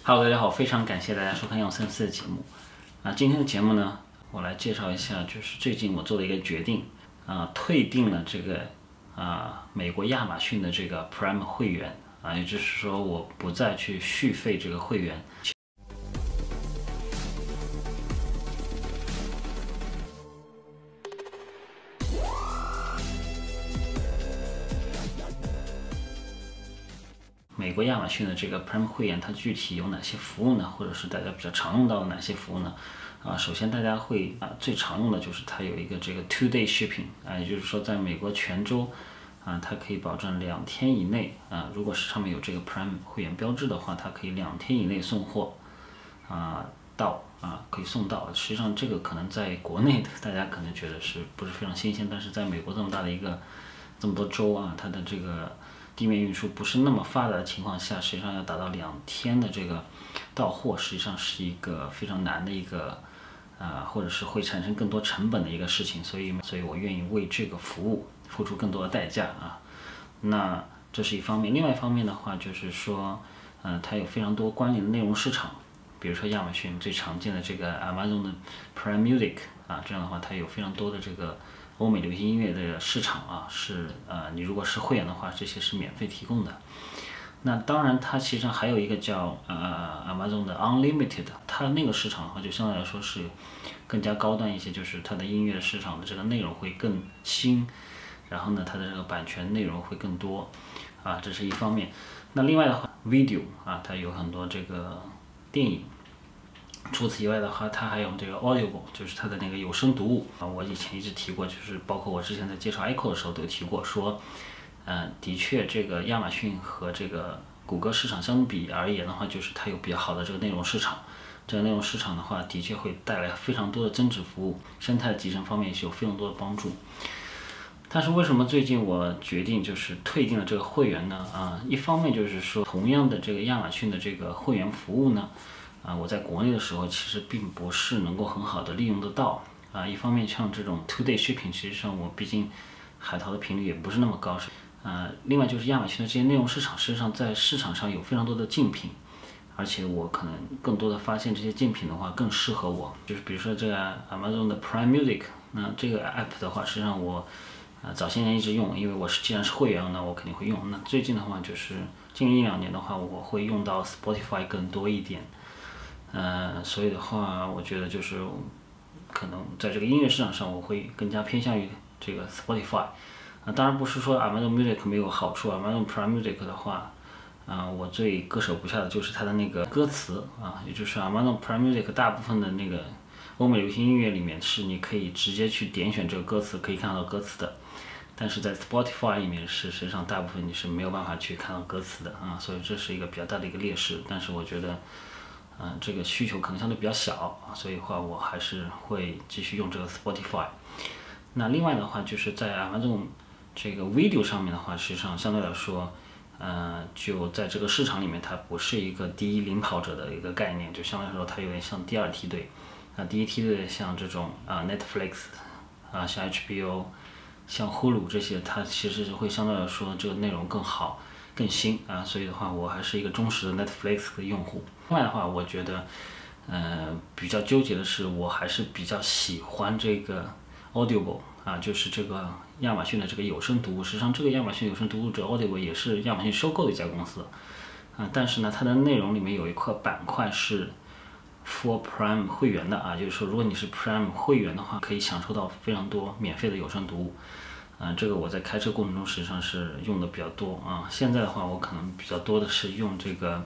Hello， 大家好，非常感谢大家收看杨森斯的节目。今天的节目呢，我来介绍一下，就是最近我做的一个决定，退订了这个美国亚马逊的这个 Prime 会员也就是说我不再去续费这个会员。美国亚马逊的这个 Prime 会员，它具体有哪些服务呢？或者是大家比较常用到的哪些服务呢？首先大家会最常用的就是它有一个这个 2-day shipping 也就是说在美国全州它可以保证2天以内如果是上面有这个 Prime 会员标志的话，它可以2天以内送货可以送到。实际上这个可能在国内的大家可能觉得是不是非常新鲜，但是在美国这么大的一个这么多州它的这个地面运输不是那么发达的情况下，实际上要达到2天的这个到货，实际上是一个非常难的一个或者是会产生更多成本的一个事情，所以我愿意为这个服务付出更多的代价那这是一方面，另外一方面的话就是说它有非常多关联的内容市场，比如说亚马逊最常见的这个 Amazon 的 Prime Music 这样的话它有非常多的这个欧美流行音乐的市场是你如果是会员的话，这些是免费提供的。那当然，它其实上还有一个叫Amazon 的 Unlimited， 它那个市场的话就相对来说是更加高端一些，就是它的音乐市场的这个内容会更新，然后呢，它的这个版权内容会更多这是一方面。那另外的话 ，Video 它有很多这个电影。除此以外的话，它还有这个 Audible， 就是它的那个有声读物我以前一直提过，就是包括我之前在介绍 Echo 的时候都有提过，说的确这个亚马逊和这个谷歌市场相比而言的话，就是它有比较好的这个内容市场。这个内容市场的话，的确会带来非常多的增值服务，生态的集成方面也是有非常多的帮助。但是为什么最近我决定就是退订了这个会员呢？一方面就是说，同样的这个亚马逊的这个会员服务呢，我在国内的时候其实并不是能够很好的利用得到一方面像这种 2-day shipping， 实际上我毕竟海淘的频率也不是那么高另外就是亚马逊的这些内容市场，实际上在市场上有非常多的竞品，而且我可能更多的发现这些竞品的话更适合我，就是比如说这个 Amazon 的 Prime Music， 那这个 app 的话，实际上我早些年一直用，因为我既然是会员，那我肯定会用。那最近的话，就是近1-2年的话，我会用到 Spotify 更多一点。所以的话，我觉得就是可能在这个音乐市场上，我会更加偏向于这个 Spotify。当然不是说 Amazon Music 没有好处，Amazon Prime Music 的话，我最割舍不下的就是它的那个歌词也就是 Amazon Prime Music 大部分的那个欧美流行音乐里面是你可以直接去点选这个歌词，可以看到歌词的。但是在 Spotify 里面实际上大部分你是没有办法去看到歌词的所以这是一个比较大的一个劣势。但是我觉得这个需求可能相对比较小所以的话我还是会继续用这个 Spotify。那另外的话就是在 Amazon 这个 Video 上面的话，实际上相对来说就在这个市场里面它不是一个第一领跑者的一个概念，就相对来说它有点像第2梯队。第1梯队像这种Netflix 像 HBO 像 Hulu 这些，它其实会相对来说这个内容更好更新所以的话我还是一个忠实的 Netflix 的用户。另外的话我觉得比较纠结的是，我还是比较喜欢这个 Audible就是这个亚马逊的这个有声读物。实际上这个亚马逊有声读物者 Audible 也是亚马逊收购的一家公司但是呢它的内容里面有一块板块是 For Prime 会员的就是说如果你是 Prime 会员的话，可以享受到非常多免费的有声读物这个我在开车过程中实际上是用的比较多现在的话我可能比较多的是用这个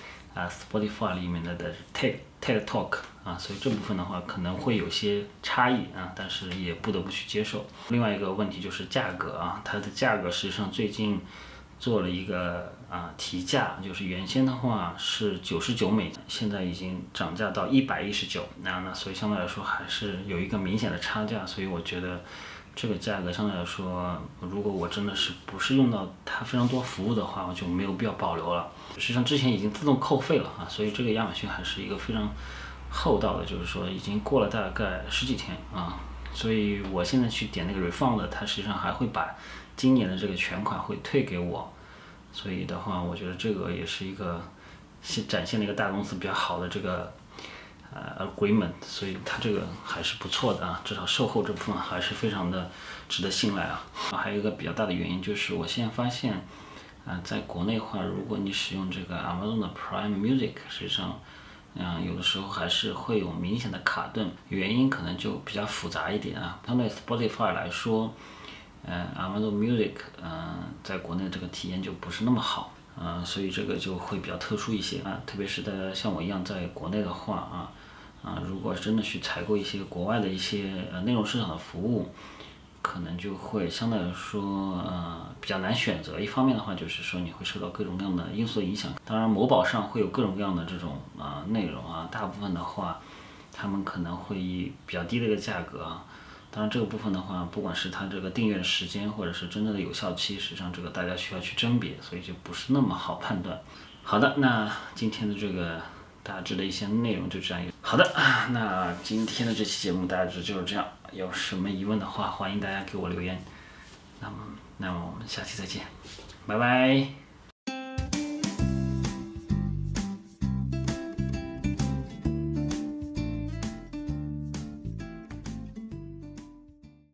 Spotify 里面的 TED Talk所以这部分的话可能会有些差异但是也不得不去接受。另外一个问题就是价格它的价格实际上最近做了一个提价，就是原先的话是$99，现在已经涨价到119，那所以相对来说还是有一个明显的差价，所以我觉得这个价格相对来说，如果我真的是不是用到它非常多服务的话，我就没有必要保留了。实际上之前已经自动扣费了所以这个亚马逊还是一个非常厚道的，就是说已经过了大概10几天所以我现在去点那个 refund， 它实际上还会把今年的这个全款会退给我，所以的话，我觉得这个也是一个展现了一个大公司比较好的这个agreement， 所以它这个还是不错的啊，至少售后这部分还是非常的值得信赖啊。还有一个比较大的原因就是我现在发现，在国内的话，如果你使用这个 Amazon 的 Prime Music， 实际上，有的时候还是会有明显的卡顿，原因可能就比较复杂一点啊。相对 Spotify 来说，Amazon Music， 在国内这个体验就不是那么好。所以这个就会比较特殊一些啊，特别是像我一样在国内的话如果真的去采购一些国外的一些内容市场的服务，可能就会相对来说比较难选择。一方面的话，就是说你会受到各种各样的因素的影响。当然，某宝上会有各种各样的这种内容大部分的话，他们可能会以比较低的一个价格当然这个部分的话，不管是它这个订阅的时间，或者是真正的有效期，实际上这个大家需要去甄别，所以就不是那么好判断。好的，那今天的这个大致的一些内容就这样。好的，那今天的这期节目大致就是这样。有什么疑问的话，欢迎大家给我留言。那么我们下期再见，拜拜。